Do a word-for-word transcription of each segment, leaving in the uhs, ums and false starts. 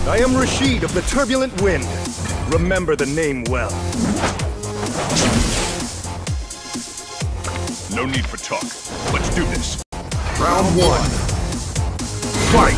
I am Rashid of the Turbulent Wind. Remember the name well. No need for talk. Let's do this. Round one. Fight!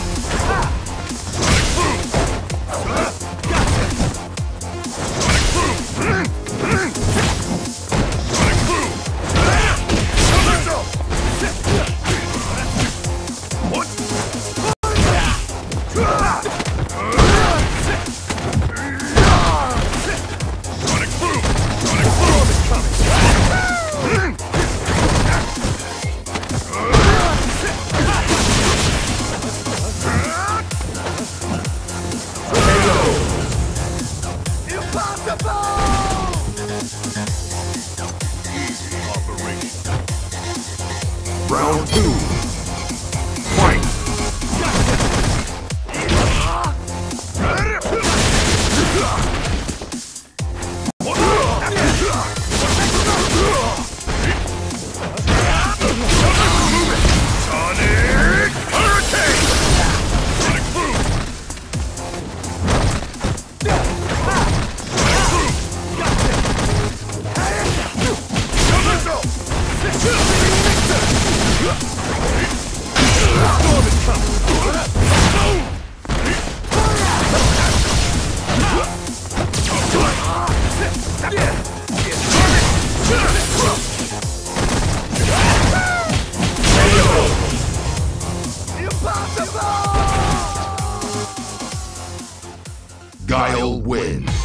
Round two. Fight! Sonic Hurricane! Sonic Boom! Guile wins.